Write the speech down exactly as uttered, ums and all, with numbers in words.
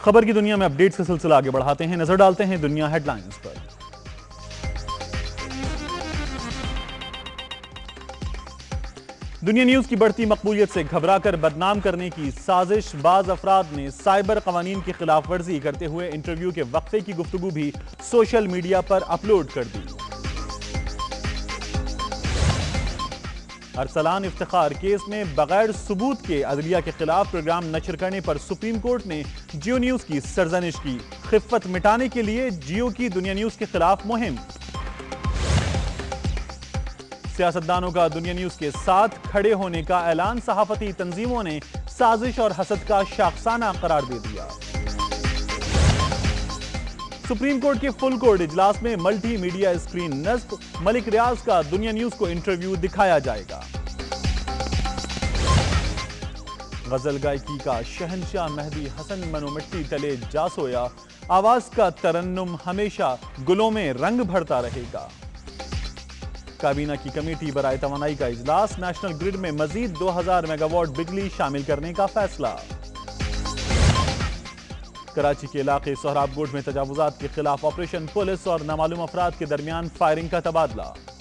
خبر کی دنیا میں اپڈیٹس کا سلسلہ آگے بڑھاتے ہیں، نظر ڈالتے ہیں دنیا ہیڈ لائنز پر۔ دنیا نیوز کی بڑھتی مقبولیت سے گھبرا کر بدنام کرنے کی سازش، بعض افراد نے سائبر قوانین کی خلاف ورزی کرتے ہوئے انٹرویو کے وقفے کی گفتگو بھی سوشل میڈیا پر اپلوڈ کر دی۔ ارسلان افتخار کیس میں بغیر ثبوت کے عدلیہ کے خلاف پروگرام نشر کرنے پر سپریم کورٹ نے جیو نیوز کی سرزنش کی، خفت مٹانے کے لیے جیو کی دنیا نیوز کے خلاف مہم۔ سیاستدانوں کا دنیا نیوز کے ساتھ کھڑے ہونے کا اعلان، صحافتی تنظیموں نے سازش اور حسد کا شاخسانہ قرار دے دیا۔ سپریم کورٹ کے فل کورٹ اجلاس میں ملٹی میڈیا اسکرین نصب، ملک ریاض کا دنیا نیوز کو انٹرویو دکھایا جائے گا۔ غزل گائکی کا شہنشاہ مہدی حسن منو مٹی تلے جا سویا، آواز کا ترنم ہمیشہ گلوں میں رنگ بھرتا رہے گا۔ کابینہ کی کمیٹی برائے توانائی کا اجلاس، نیشنل گرڈ میں مزید دو ہزار میگا واٹ بجلی شامل کرنے کا فیصلہ۔ کراچی کے علاقے سہراب گوٹ میں تجاوزات کے خلاف آپریشن، پولیس اور نامعلوم افراد کے درمیان فائرنگ کا تبادلہ۔